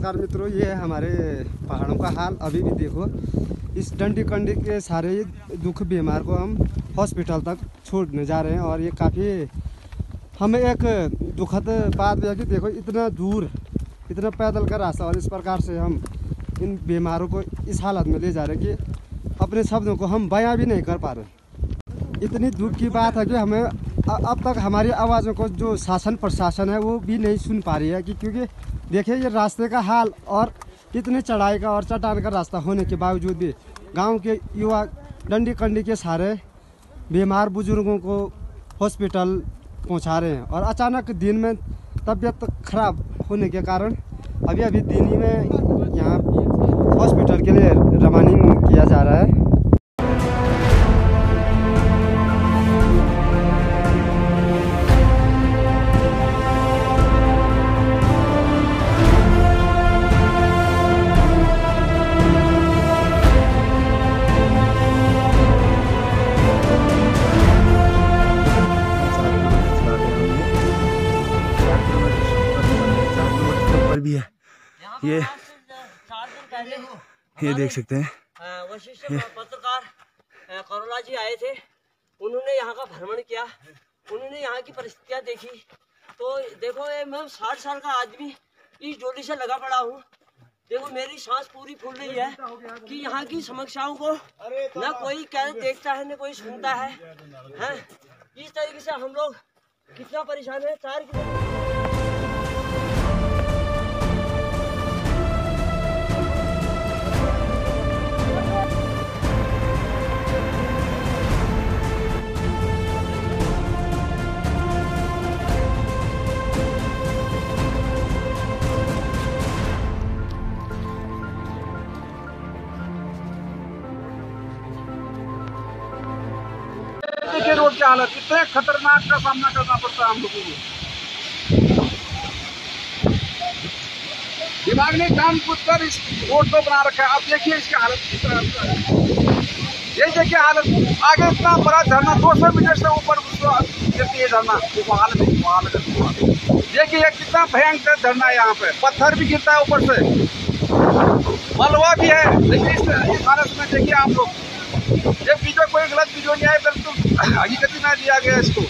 नमस्कार मित्रों, ये है हमारे पहाड़ों का हाल। अभी भी देखो, इस डंडी कंडी के सारे दुख बीमार को हम हॉस्पिटल तक छोड़ने जा रहे हैं। और ये काफ़ी हमें एक दुखद बात है कि देखो इतना दूर, इतना पैदल का रास्ता, और इस प्रकार से हम इन बीमारों को इस हालत में ले जा रहे हैं कि अपने शब्दों को हम बयां भी नहीं कर पा रहे। इतनी दुख की बात है कि हमें अब तक हमारी आवाज़ों को जो शासन प्रशासन है वो भी नहीं सुन पा रही है कि क्योंकि देखिए ये रास्ते का हाल, और इतनी चढ़ाई का और चट्टान का रास्ता होने के बावजूद भी गांव के युवा डंडी कंडी के सारे बीमार बुजुर्गों को हॉस्पिटल पहुंचा रहे हैं। और अचानक दिन में तबीयत खराब होने के कारण अभी दिन ही में यहाँ हॉस्पिटल के लिए रवाना किया जा रहा है। भी है ये देख सकते हैं। वशिष्ठ पत्रकार करोला जी आए थे, उन्होंने यहाँ का भ्रमण किया, उन्होंने यहाँ की परिस्थितियाँ देखी। तो देखो ये मैं 60 साल का आदमी इस डोली से लगा पड़ा हूँ। देखो मेरी सांस पूरी फूल रही है कि यहाँ की समस्याओं को न कोई क्या देखता है न कोई सुनता है। इस तरीके से हम लोग कितना परेशान है। 4 किलोमीटर देखिए रोड की हालत, कितने खतरनाक का सामना करना पड़ता है हम लोगों को। दिमाग ने काम कूद कर इस रोड को बना रखा है। अब देखिए इसकी हालत किस तरह से है। ये देखिए हालत, आगे इतना बड़ा झरना 200 मीटर से ऊपर गिरती है झरना। देखो हालत देखिए ये कितना भयंकर झरना है। यहाँ पे पत्थर भी गिरता है ऊपर से, मलबा भी है। लेकिन इस हालत में देखिए आप लोग, ये वीडियो कोई गलत वीडियो नहीं आए, बिल्कुल हकीकत में दिया गया इसको।